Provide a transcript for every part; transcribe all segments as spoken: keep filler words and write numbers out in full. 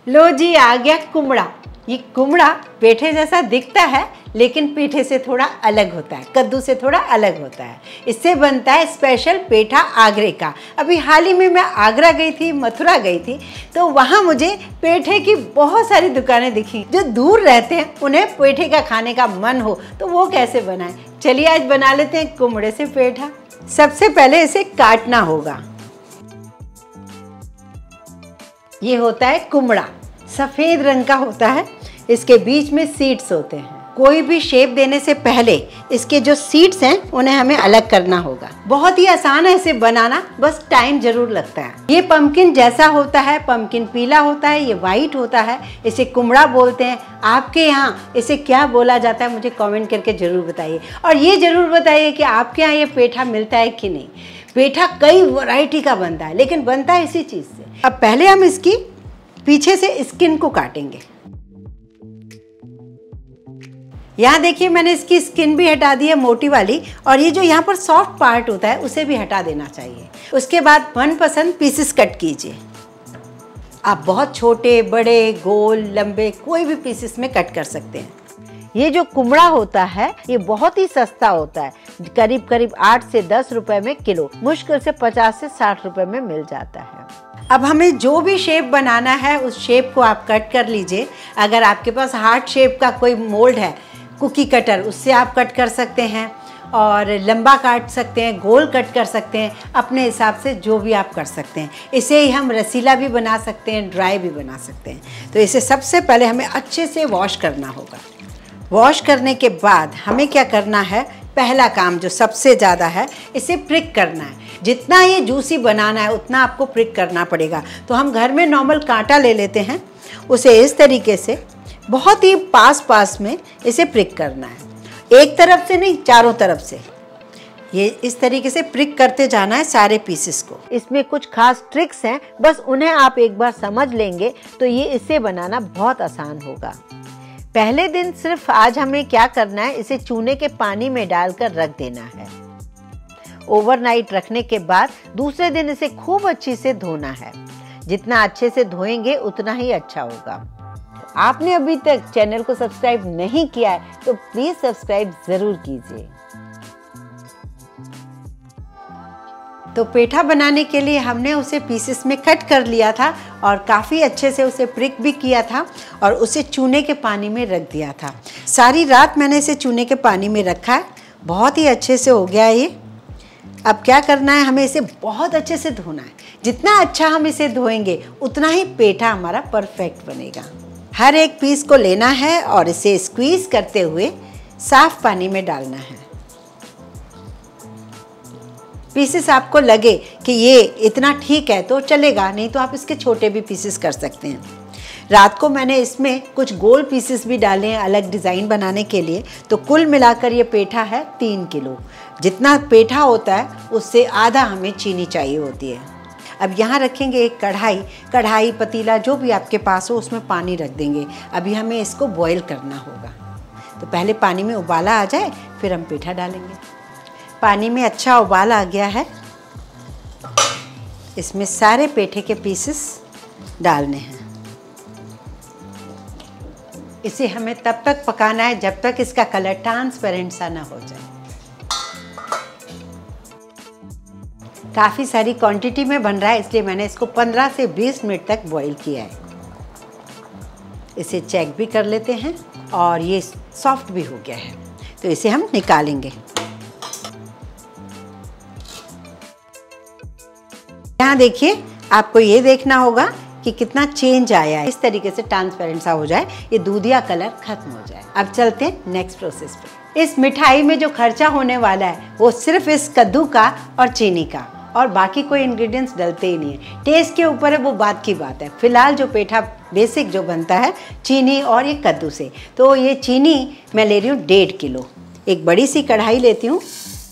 लो जी, आ गया कुमड़ा। ये कुमड़ा पेठे जैसा दिखता है लेकिन पेठे से थोड़ा अलग होता है, कद्दू से थोड़ा अलग होता है। इससे बनता है स्पेशल पेठा आगरे का। अभी हाल ही में मैं आगरा गई थी, मथुरा गई थी, तो वहाँ मुझे पेठे की बहुत सारी दुकानें दिखी। जो दूर रहते हैं उन्हें पेठे का खाने का मन हो तो वो कैसे बनाएं। चलिए आज बना लेते हैं कुमड़े से पेठा। सबसे पहले इसे काटना होगा। ये होता है कुमड़ा, सफ़ेद रंग का होता है। इसके बीच में सीड्स होते हैं। कोई भी शेप देने से पहले इसके जो सीड्स हैं उन्हें हमें अलग करना होगा। बहुत ही आसान है इसे बनाना, बस टाइम जरूर लगता है। ये पम्पकिन जैसा होता है, पम्पकिन पीला होता है, ये वाइट होता है। इसे कुमड़ा बोलते हैं। आपके यहाँ इसे क्या बोला जाता है मुझे कमेंट करके जरूर बताइए। और ये जरूर बताइए कि आपके यहाँ ये पेठा मिलता है कि नहीं। पेठा कई वैरायटी का बनता है लेकिन बनता है इसी चीज़ से। अब पहले हम इसकी पीछे से स्किन को काटेंगे। यहाँ देखिए मैंने इसकी स्किन भी हटा दी है, मोटी वाली, और ये जो यहाँ पर सॉफ्ट पार्ट होता है उसे भी हटा देना चाहिए। उसके बाद मनपसंद पीसेस कट कीजिए। आप बहुत छोटे, बड़े, गोल, लंबे कोई भी पीसेस में कट कर सकते हैं। ये जो कुमड़ा होता है ये बहुत ही सस्ता होता है, करीब करीब आठ से दस रुपए में किलो, मुश्किल से पचास से साठ रुपए में मिल जाता है। अब हमें जो भी शेप बनाना है उस शेप को आप कट कर लीजिए। अगर आपके पास हार्ट शेप का कोई मोल्ड है, कुकी कटर, उससे आप कट कर सकते हैं, और लंबा काट सकते हैं, गोल कट कर सकते हैं, अपने हिसाब से जो भी आप कर सकते हैं। इसे ही हम रसीला भी बना सकते हैं, ड्राई भी बना सकते हैं। तो इसे सबसे पहले हमें अच्छे से वॉश करना होगा। वॉश करने के बाद हमें क्या करना है, पहला काम जो सबसे ज़्यादा है, इसे प्रिक करना है। जितना ये जूसी बनाना है उतना आपको प्रिक करना पड़ेगा। तो हम घर में नॉर्मल कांटा ले लेते हैं, उसे इस तरीके से बहुत ही पास पास में इसे प्रिक करना है। एक तरफ से नहीं, चारों तरफ से ये इस तरीके से प्रिक करते जाना है सारे पीसेस को। इसमें कुछ खास ट्रिक्स हैं, बस उन्हें आप एक बार समझ लेंगे तो ये इसे बनाना बहुत आसान होगा। पहले दिन सिर्फ आज हमें क्या करना है, इसे चूने के पानी में डालकर रख देना है। ओवरनाइट रखने के बाद दूसरे दिन इसे खूब अच्छी से धोना है। जितना अच्छे से धोएंगे उतना ही अच्छा होगा। आपने अभी तक चैनल को सब्सक्राइब नहीं किया है तो प्लीज सब्सक्राइब जरूर कीजिए। तो पेठा बनाने के लिए हमने उसे पीसेस में कट कर लिया था और काफ़ी अच्छे से उसे प्रिक भी किया था और उसे चूने के पानी में रख दिया था। सारी रात मैंने इसे चूने के पानी में रखा है, बहुत ही अच्छे से हो गया ये। अब क्या करना है, हमें इसे बहुत अच्छे से धोना है। जितना अच्छा हम इसे धोएंगे उतना ही पेठा हमारा परफेक्ट बनेगा। हर एक पीस को लेना है और इसे स्क्वीज करते हुए साफ पानी में डालना है। पीसेस आपको लगे कि ये इतना ठीक है तो चलेगा, नहीं तो आप इसके छोटे भी पीसेस कर सकते हैं। रात को मैंने इसमें कुछ गोल पीसेस भी डाले हैं अलग डिज़ाइन बनाने के लिए। तो कुल मिलाकर ये पेठा है तीन किलो। जितना पेठा होता है उससे आधा हमें चीनी चाहिए होती है। अब यहाँ रखेंगे एक कढ़ाई, कढ़ाई पतीला जो भी आपके पास हो उसमें पानी रख देंगे। अभी हमें इसको बॉईल करना होगा। तो पहले पानी में उबाला आ जाए फिर हम पेठा डालेंगे। पानी में अच्छा उबाल आ गया है, इसमें सारे पेठे के पीसेस डालने हैं। इसे हमें तब तक पकाना है जब तक इसका कलर ट्रांसपेरेंट सा ना हो जाए। काफ़ी सारी क्वांटिटी में बन रहा है इसलिए मैंने इसको पंद्रह से बीस मिनट तक बॉईल किया है। इसे चेक भी कर लेते हैं और ये सॉफ्ट भी हो गया है तो इसे हम निकालेंगे। यहाँ देखिए, आपको ये देखना होगा कि कितना चेंज आया है। इस तरीके से ट्रांसपेरेंट सा हो जाए, ये दूधिया कलर खत्म हो जाए। अब चलते हैं नेक्स्ट प्रोसेस पे। इस मिठाई में जो खर्चा होने वाला है वो सिर्फ इस कद्दू का और चीनी का, और बाकी कोई इंग्रेडिएंट्स डलते ही नहीं है। टेस्ट के ऊपर है, वो बात की बात है। फिलहाल जो पेठा बेसिक जो बनता है चीनी और ये कद्दू से, तो ये चीनी मैं ले रही हूँ डेढ़ किलो। एक बड़ी सी कढ़ाई लेती हूँ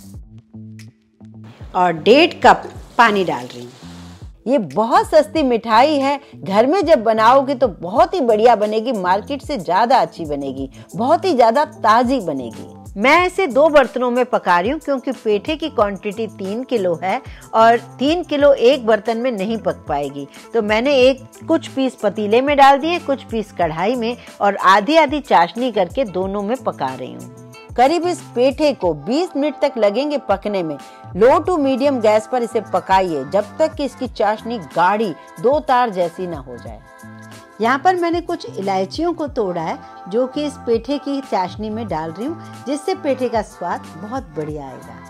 और डेढ़ कप पानी डाल रही हूँ। ये बहुत सस्ती मिठाई है, घर में जब बनाओगे तो बहुत ही बढ़िया बनेगी, मार्केट से ज़्यादा अच्छी बनेगी, बहुत ही ज़्यादा ताज़ी बनेगी। मैं इसे दो बर्तनों में पका रही हूँ क्योंकि पेठे की क्वांटिटी तीन किलो है और तीन किलो एक बर्तन में नहीं पक पाएगी। तो मैंने एक कुछ पीस पतीले में डाल दिए, कुछ पीस कढ़ाई में और आधी आधी चाशनी करके दोनों में पका रही हूँ। करीब इस पेठे को बीस मिनट तक लगेंगे पकने में। लो टू मीडियम गैस पर इसे पकाइए जब तक कि इसकी चाशनी गाढ़ी दो तार जैसी ना हो जाए। यहाँ पर मैंने कुछ इलायचियों को तोड़ा है जो कि इस पेठे की चाशनी में डाल रही हूँ, जिससे पेठे का स्वाद बहुत बढ़िया आएगा।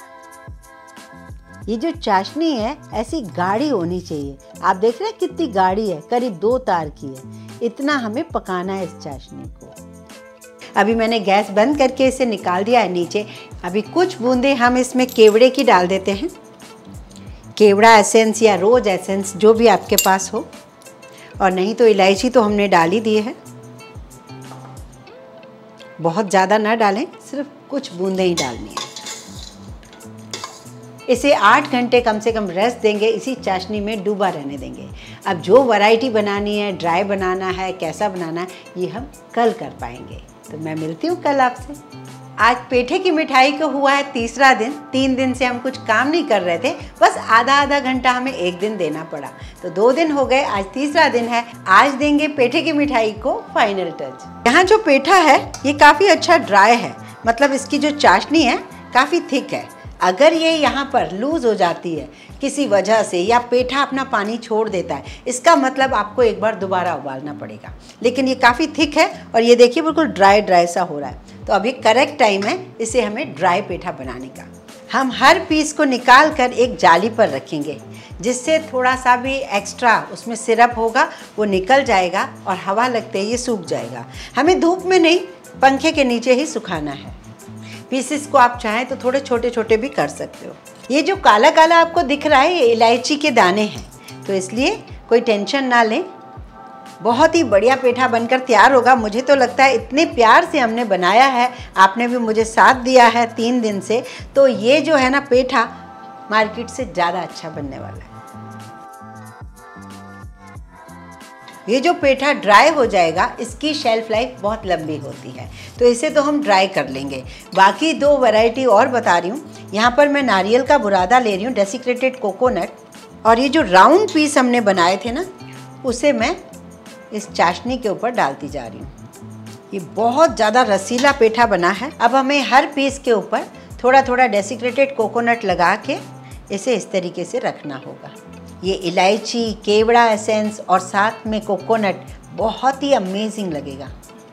ये जो चाशनी है ऐसी गाढ़ी होनी चाहिए। आप देख रहे हैं कितनी गाढ़ी है, करीब दो तार की है। इतना हमें पकाना है इस चाशनी को। अभी मैंने गैस बंद करके इसे निकाल दिया है नीचे। अभी कुछ बूंदे हम इसमें केवड़े की डाल देते हैं। केवड़ा एसेंस या रोज एसेंस जो भी आपके पास हो, और नहीं तो इलायची तो हमने डाल ही दी है। बहुत ज़्यादा ना डालें, सिर्फ कुछ बूंदें ही डालनी है। इसे आठ घंटे कम से कम रेस्ट देंगे, इसी चाशनी में डूबा रहने देंगे। अब जो वैरायटी बनानी है, ड्राई बनाना है, कैसा बनाना है, ये हम कल कर पाएंगे। तो मैं मिलती हूँ कल आपसे। आज पेठे की मिठाई को हुआ है तीसरा दिन। तीन दिन से हम कुछ काम नहीं कर रहे थे, बस आधा आधा घंटा हमें एक दिन देना पड़ा। तो दो दिन हो गए, आज तीसरा दिन है। आज देंगे पेठे की मिठाई को फाइनल टच। यहाँ जो पेठा है ये काफ़ी अच्छा ड्राई है, मतलब इसकी जो चाशनी है काफ़ी थिक है। अगर ये यहाँ पर लूज़ हो जाती है किसी वजह से या पेठा अपना पानी छोड़ देता है, इसका मतलब आपको एक बार दोबारा उबालना पड़ेगा। लेकिन ये काफ़ी थिक है और ये देखिए बिल्कुल ड्राई ड्राई सा हो रहा है। तो अभी करेक्ट टाइम है इसे हमें ड्राई पेठा बनाने का। हम हर पीस को निकाल कर एक जाली पर रखेंगे, जिससे थोड़ा सा भी एक्स्ट्रा उसमें सिरप होगा वो निकल जाएगा और हवा लगते ही ये सूख जाएगा। हमें धूप में नहीं, पंखे के नीचे ही सुखाना है। पीसेस को आप चाहें तो थोड़े छोटे छोटे भी कर सकते हो। ये जो काला काला आपको दिख रहा है ये इलायची के दाने हैं, तो इसलिए कोई टेंशन ना लें। बहुत ही बढ़िया पेठा बनकर तैयार होगा। मुझे तो लगता है इतने प्यार से हमने बनाया है, आपने भी मुझे साथ दिया है तीन दिन से, तो ये जो है ना पेठा मार्केट से ज़्यादा अच्छा बनने वाला है। ये जो पेठा ड्राई हो जाएगा इसकी शेल्फ लाइफ बहुत लंबी होती है, तो इसे तो हम ड्राई कर लेंगे। बाकी दो वैरायटी और बता रही हूँ। यहाँ पर मैं नारियल का बुरादा ले रही हूँ, डेसिक्रेटेड कोकोनट, और ये जो राउंड पीस हमने बनाए थे ना उसे मैं इस चाशनी के ऊपर डालती जा रही हूँ। ये बहुत ज़्यादा रसीला पेठा बना है। अब हमें हर पीस के ऊपर थोड़ा थोड़ा डेसिक्रेटेड कोकोनट लगा के इसे इस तरीके से रखना होगा। ये इलायची, केवड़ा एसेंस और साथ में कोकोनट बहुत ही अमेजिंग लगेगा।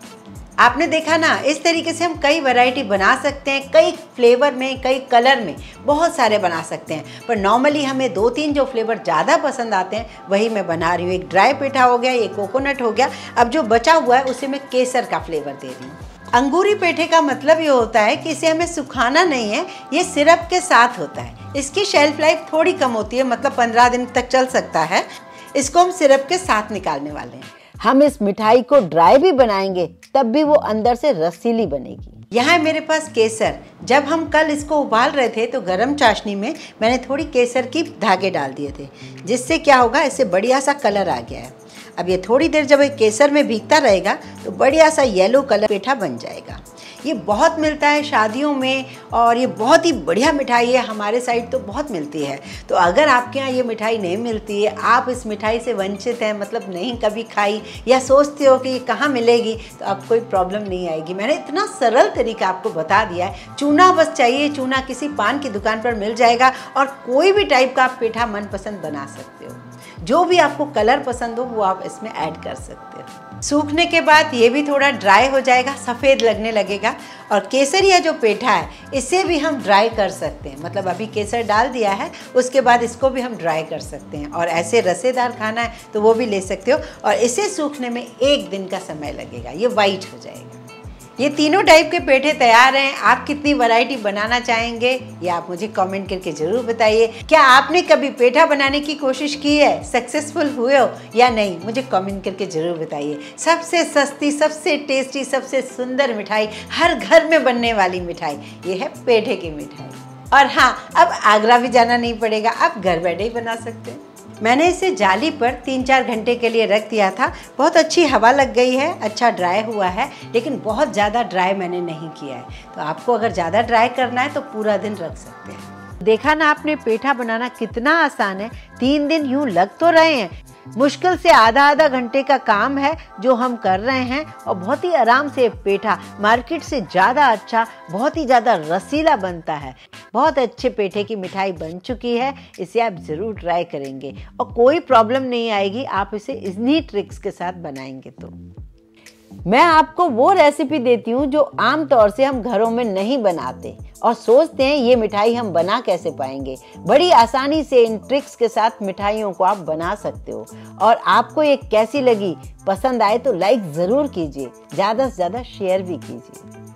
आपने देखा ना, इस तरीके से हम कई वैरायटी बना सकते हैं, कई फ्लेवर में, कई कलर में, बहुत सारे बना सकते हैं। पर नॉर्मली हमें दो तीन जो फ्लेवर ज़्यादा पसंद आते हैं वही मैं बना रही हूँ। एक ड्राई पेठा हो गया, ये कोकोनट हो गया। अब जो बचा हुआ है उसे मैं केसर का फ्लेवर दे रही हूँ। अंगूरी पेठे का मतलब ये होता है कि इसे हमें सुखाना नहीं है, ये सिरप के साथ होता है। इसकी शेल्फ लाइफ थोड़ी कम होती है, मतलब पंद्रह दिन तक चल सकता है। इसको हम सिरप के साथ निकालने वाले हैं। हम इस मिठाई को ड्राई भी बनाएंगे तब भी वो अंदर से रसीली बनेगी। यहाँ है मेरे पास केसर। जब हम कल इसको उबाल रहे थे तो गरम चाशनी में मैंने थोड़ी केसर की धागे डाल दिए थे, जिससे क्या होगा, इससे बढ़िया सा कलर आ गया है। अब ये थोड़ी देर जब ये केसर में भीगता रहेगा तो बढ़िया सा येलो कलर पेठा बन जाएगा। ये बहुत मिलता है शादियों में और ये बहुत ही बढ़िया मिठाई है। हमारे साइड तो बहुत मिलती है। तो अगर आपके यहाँ ये मिठाई नहीं मिलती है, आप इस मिठाई से वंचित हैं, मतलब नहीं कभी खाई या सोचते हो कि ये कहाँ मिलेगी, तो आपको कोई प्रॉब्लम नहीं आएगी। मैंने इतना सरल तरीका आपको बता दिया है। चूना बस चाहिए, चूना किसी पान की दुकान पर मिल जाएगा और कोई भी टाइप का आप पेठा मनपसंद बना सकते हो। जो भी आपको कलर पसंद हो वो आप इसमें ऐड कर सकते हो। सूखने के बाद ये भी थोड़ा ड्राई हो जाएगा, सफ़ेद लगने लगेगा। और केसरिया जो पेठा है इसे भी हम ड्राई कर सकते हैं, मतलब अभी केसर डाल दिया है, उसके बाद इसको भी हम ड्राई कर सकते हैं। और ऐसे रसेदार खाना है तो वो भी ले सकते हो। और इसे सूखने में एक दिन का समय लगेगा, ये वाइट हो जाएगा। ये तीनों टाइप के पेठे तैयार हैं। आप कितनी वैरायटी बनाना चाहेंगे ये आप मुझे कमेंट करके ज़रूर बताइए। क्या आपने कभी पेठा बनाने की कोशिश की है, सक्सेसफुल हुए हो या नहीं, मुझे कमेंट करके ज़रूर बताइए। सबसे सस्ती, सबसे टेस्टी, सबसे सुंदर मिठाई, हर घर में बनने वाली मिठाई, ये है पेठे की मिठाई। और हाँ, अब आगरा भी जाना नहीं पड़ेगा, आप घर बैठे ही बना सकते हैं। मैंने इसे जाली पर तीन चार घंटे के लिए रख दिया था। बहुत अच्छी हवा लग गई है, अच्छा ड्राई हुआ है, लेकिन बहुत ज़्यादा ड्राई मैंने नहीं किया है। तो आपको अगर ज़्यादा ड्राई करना है तो पूरा दिन रख सकते हैं। देखा ना आपने, पेठा बनाना कितना आसान है। तीन दिन यूं लग तो रहे हैं, मुश्किल से आधा आधा घंटे का काम है जो हम कर रहे हैं, और बहुत ही आराम से पेठा मार्केट से ज़्यादा अच्छा, बहुत ही ज़्यादा रसीला बनता है। बहुत अच्छे पेठे की मिठाई बन चुकी है, इसे आप ज़रूर ट्राई करेंगे और कोई प्रॉब्लम नहीं आएगी आप इसे इन्हीं ट्रिक्स के साथ बनाएंगे तो। मैं आपको वो रेसिपी देती हूँ जो आम तौर से हम घरों में नहीं बनाते और सोचते हैं ये मिठाई हम बना कैसे पाएंगे। बड़ी आसानी से इन ट्रिक्स के साथ मिठाइयों को आप बना सकते हो। और आपको ये कैसी लगी, पसंद आए तो लाइक ज़रूर कीजिए, ज़्यादा से ज़्यादा शेयर भी कीजिए।